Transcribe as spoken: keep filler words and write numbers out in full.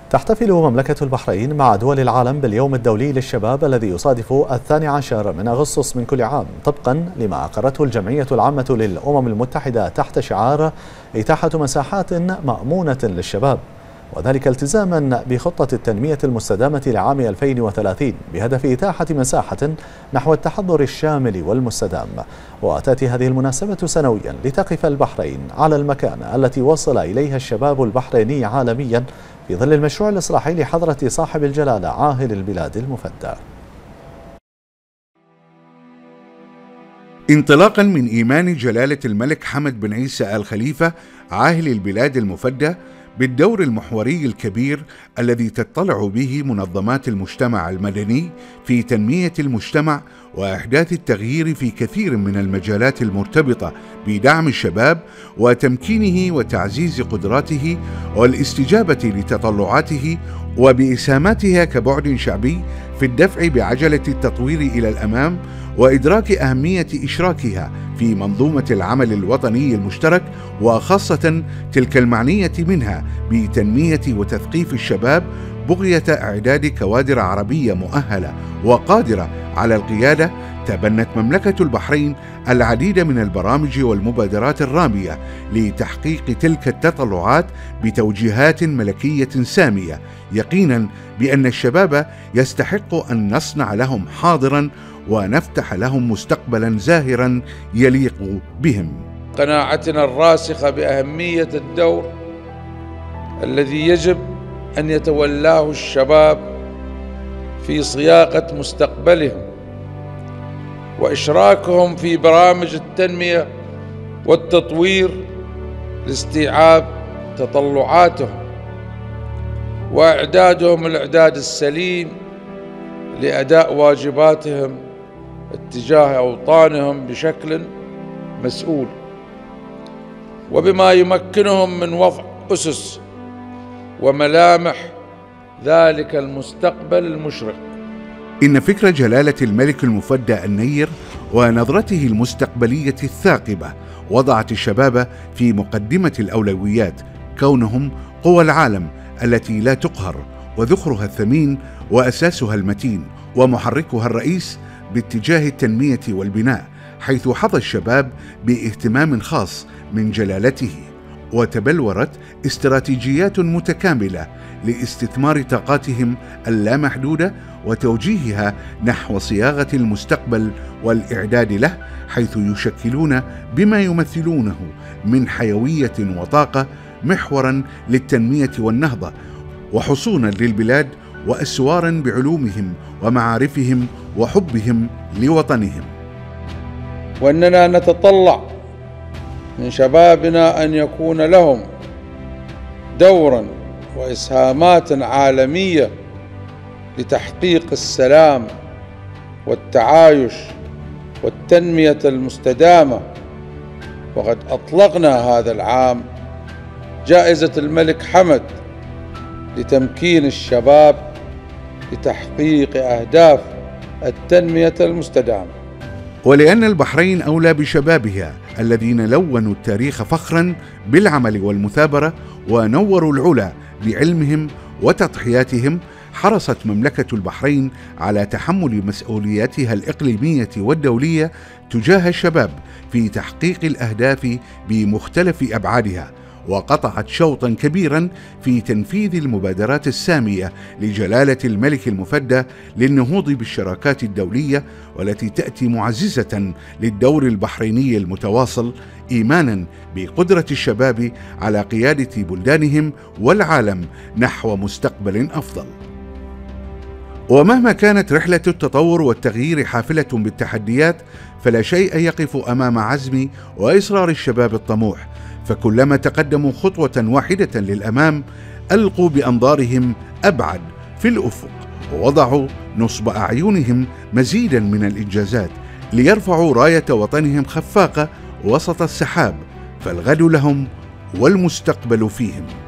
تحتفل مملكة البحرين مع دول العالم باليوم الدولي للشباب الذي يصادف الثاني عشر من أغسطس من كل عام، طبقا لما أقرته الجمعية العامة للأمم المتحدة تحت شعار إتاحة مساحات مأمونة للشباب، وذلك التزاما بخطة التنمية المستدامة لعام ألفين وثلاثين بهدف إتاحة مساحة نحو التحضر الشامل والمستدام. وتأتي هذه المناسبة سنويا لتقف البحرين على المكانة التي وصل إليها الشباب البحريني عالميا في ظل المشروع الإصلاحي لحضرة صاحب الجلالة عاهل البلاد المفدى. انطلاقا من إيمان جلالة الملك حمد بن عيسى آل خليفة عاهل البلاد المفدى بالدور المحوري الكبير الذي تطلع به منظمات المجتمع المدني في تنمية المجتمع وإحداث التغيير في كثير من المجالات المرتبطة بدعم الشباب وتمكينه وتعزيز قدراته والاستجابة لتطلعاته وبإسهاماتها كبعد شعبي في الدفع بعجلة التطوير إلى الأمام وإدراك أهمية إشراكها في منظومة العمل الوطني المشترك، وخاصة تلك المعنية منها بتنمية وتثقيف الشباب بغية إعداد كوادر عربية مؤهلة وقادرة على القيادة. تبنت مملكة البحرين العديد من البرامج والمبادرات الرامية لتحقيق تلك التطلعات بتوجيهات ملكية سامية، يقينا بأن الشباب يستحق أن نصنع لهم حاضرا ونفتح لهم مستقبلا زاهرا يليق بهم. قناعتنا الراسخة بأهمية الدور الذي يجب أن يتولاه الشباب في صياغة مستقبلهم وإشراكهم في برامج التنمية والتطوير لاستيعاب تطلعاتهم وإعدادهم الإعداد السليم لأداء واجباتهم اتجاه أوطانهم بشكل مسؤول، وبما يمكنهم من وضع أسس وملامح ذلك المستقبل المشرق. إن فكر جلالة الملك المفدى النير ونظرته المستقبلية الثاقبة وضعت الشباب في مقدمة الأولويات، كونهم قوى العالم التي لا تقهر، وذخرها الثمين وأساسها المتين، ومحركها الرئيس باتجاه التنمية والبناء، حيث حظى الشباب باهتمام خاص من جلالته، وتبلورت استراتيجيات متكاملة لاستثمار طاقاتهم اللامحدودة وتوجيهها نحو صياغة المستقبل والإعداد له، حيث يشكلون بما يمثلونه من حيوية وطاقة محورا للتنمية والنهضة، وحصونا للبلاد وأسوارا بعلومهم ومعارفهم وحبهم لوطنهم. وأننا نتطلع من شبابنا أن يكون لهم دورا وإسهامات عالمية لتحقيق السلام والتعايش والتنمية المستدامة. وقد أطلقنا هذا العام جائزة الملك حمد لتمكين الشباب لتحقيق أهداف التنمية المستدامة. ولأن البحرين أولى بشبابها الذين لونوا التاريخ فخرا بالعمل والمثابرة ونوروا العلا بعلمهم وتضحياتهم، حرصت مملكة البحرين على تحمل مسؤولياتها الإقليمية والدولية تجاه الشباب في تحقيق الأهداف بمختلف أبعادها، وقطعت شوطا كبيرا في تنفيذ المبادرات السامية لجلالة الملك المفدى للنهوض بالشراكات الدولية، والتي تأتي معززة للدور البحريني المتواصل، إيمانا بقدرة الشباب على قيادة بلدانهم والعالم نحو مستقبل أفضل. ومهما كانت رحلة التطور والتغيير حافلة بالتحديات، فلا شيء يقف أمام عزم وإصرار الشباب الطموح، فكلما تقدموا خطوة واحدة للأمام ألقوا بأنظارهم أبعد في الأفق، ووضعوا نصب أعينهم مزيدا من الإنجازات ليرفعوا راية وطنهم خفاقة وسط السحاب، فالغد لهم والمستقبل فيهم.